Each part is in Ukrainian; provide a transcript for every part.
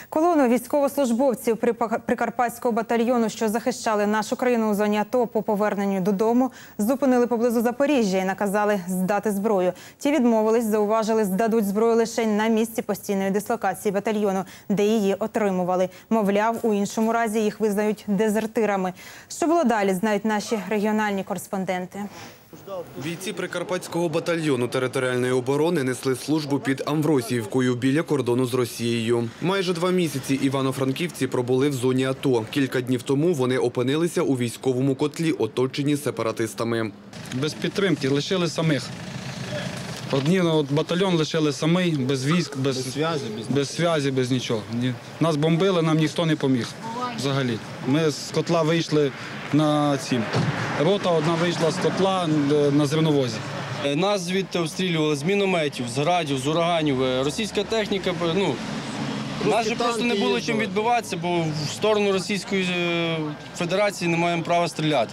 Колону військовослужбовців Прикарпатського батальйону, що захищали нашу країну у зоні АТО, по поверненню додому, зупинили поблизу Запоріжжя і наказали здати зброю. Ті відмовились, зауважили, здадуть зброю лише на місці постійної дислокації батальйону, де її отримували. Мовляв, у іншому разі їх визнають дезертирами. Що було далі, знають наші регіональні кореспонденти. Бійці Прикарпатського батальйону територіальної оборони несли службу під Амвросіївкою біля кордону з Росією. Майже 2 місяці івано-франківці пробули в зоні АТО. Кілька днів тому вони опинилися у військовому котлі, оточені сепаратистами. Без підтримки лишили самих. Одні батальйон лишили самий, без військ, без зв'язі, без нічого. Нас бомбили, нам ніхто не поміг взагалі. Ми з котла вийшли на цім. Рота одна вийшла з котла на зерновозі. Нас звідти обстрілювали з мінометів, з градів, з ураганів. Російська техніка, нас же просто не було чим відбиватися, бо в сторону Російської Федерації не маємо права стріляти.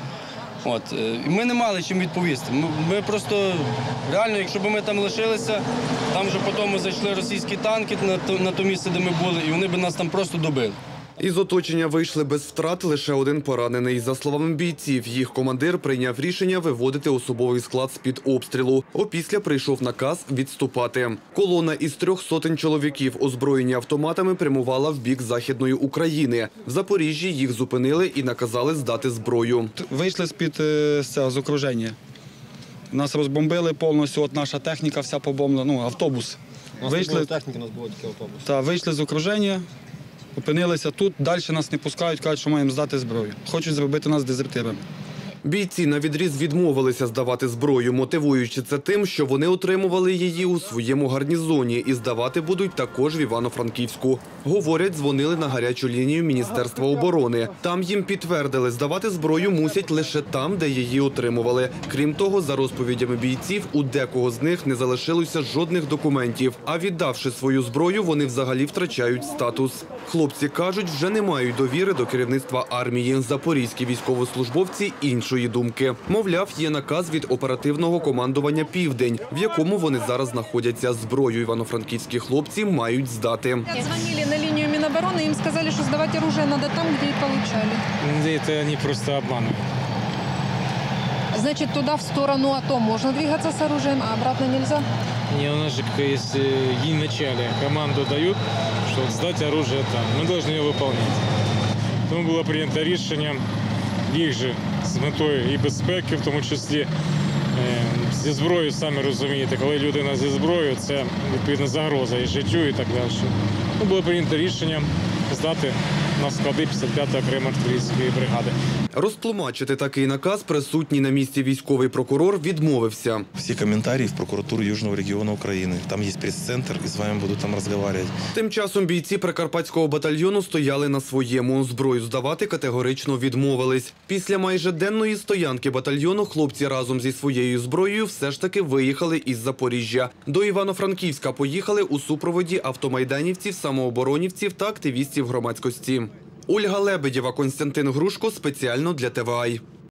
І ми не мали чим відповісти. Ми просто, реально, якщо б ми там лишилися, там вже потім зайшли російські танки на то місце, де ми були, і вони б нас там просто добили. Із оточення вийшли без втрат, лише один поранений. За словами бійців, їх командир прийняв рішення виводити особовий склад з-під обстрілу. Опісля прийшов наказ відступати. Колона із 300 чоловіків, озброєні автоматами, прямувала в бік Західної України. В Запоріжжі їх зупинили і наказали здати зброю. Вийшли з окруження. Нас розбомбили повністю, наша техніка вся побомблена, автобус. Вийшли з окруження. Опинилися тут, далі нас не пускають, кажуть, що маємо здати зброю. Хочуть зробити нас дезертирами. Бійці навідріз відмовилися здавати зброю, мотивуючи це тим, що вони отримували її у своєму гарнізоні і здавати будуть також в Івано-Франківську. Говорять, дзвонили на гарячу лінію Міністерства оборони. Там їм підтвердили, здавати зброю мусять лише там, де її отримували. Крім того, за розповідями бійців, у декого з них не залишилося жодних документів. А віддавши свою зброю, вони взагалі втрачають статус. Хлопці кажуть, вже не мають довіри до керівництва армії. Запорізькі військовослужбовці іншої думки. Мовляв, є наказ від оперативного командування «Південь», в якому вони зараз знаходяться. Зброю івано-франківські хлопці мають здати. Дзвонили на лінію Міноборони, їм сказали, що здавати оружие треба там, де і отримали. Це вони просто обманують. Значит, туда, в сторону АТО, можно двигаться с оружием, а обратно нельзя? Не, у нас же, если ей вначале команду дают, что сдать оружие там, мы должны ее выполнять. Тому було прийнято рішення, їх же з метою і безпеки, в тому числі зі зброєю, самі розумієте, коли людина зі зброєю, це відповідно загроза і життю і так далі. Було прийнято рішення здати на склади 55-ї окремої артилерійської бригади. Розтлумачити такий наказ присутній на місці військовий прокурор відмовився. Всі коментарі в прокуратуру Южного регіону України. Там є прес-центр і з вами будуть там розмовляти. Тим часом бійці Прикарпатського батальйону стояли на своєму. Зброю здавати категорично відмовились. Після майже денної стоянки батальйону хлопці разом зі своєю зброєю все ж таки виїхали із Запоріжжя. До Івано-Франківська поїхали у супроводі автомайданівців, самооборонівців та активістів громадськості. Ольга Лебедєва, Костянтин Грушко спеціально для ТВА.